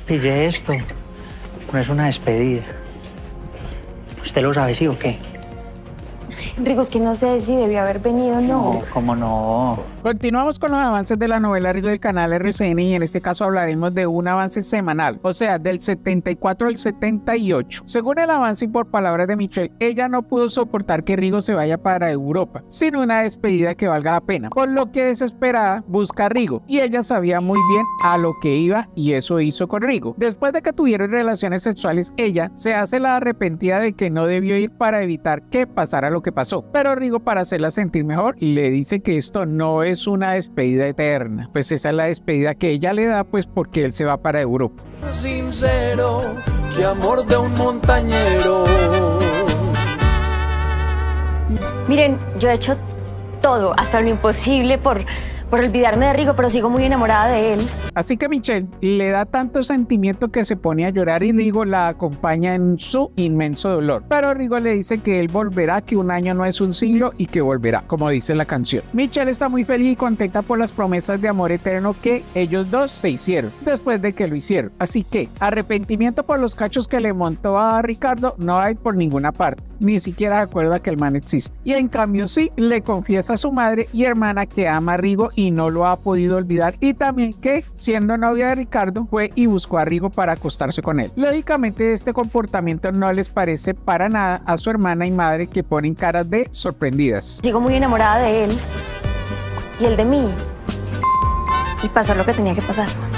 Pille esto. No es una despedida. ¿Usted lo sabe, sí o qué? Rigo, es que no sé si debió haber venido o no. No, ¿cómo no? Continuamos con los avances de la novela Rigo del canal RCN y en este caso hablaremos de un avance semanal, o sea, del 74 al 78. Según el avance y por palabras de Michelle, ella no pudo soportar que Rigo se vaya para Europa, sin una despedida que valga la pena, por lo que desesperada busca a Rigo y ella sabía muy bien a lo que iba y eso hizo con Rigo. Después de que tuvieron relaciones sexuales, ella se hace la arrepentida de que no debió ir para evitar que pasara lo que pasó, pero Rigo, para hacerla sentir mejor, le dice que esto no es una despedida eterna, pues esa es la despedida que ella le da, pues porque él se va para Europa. Sincero, que amor de un montañero. Miren, yo he hecho todo, hasta lo imposible por olvidarme de Rigo, pero sigo muy enamorada de él. Así que Michelle le da tanto sentimiento que se pone a llorar y Rigo la acompaña en su inmenso dolor. Pero Rigo le dice que él volverá, que un año no es un siglo y que volverá, como dice la canción. Michelle está muy feliz y contenta por las promesas de amor eterno que ellos dos se hicieron después de que lo hicieron. Así que arrepentimiento por los cachos que le montó a Ricardo no hay por ninguna parte. Ni siquiera se acuerda que el man existe. Y en cambio sí, le confiesa a su madre y hermana que ama a Rigo y no lo ha podido olvidar, y también que siendo novia de Ricardo fue y buscó a Rigo para acostarse con él. Lógicamente este comportamiento no les parece para nada a su hermana y madre, que ponen caras de sorprendidas. Sigo muy enamorada de él y él de mí, y pasó lo que tenía que pasar.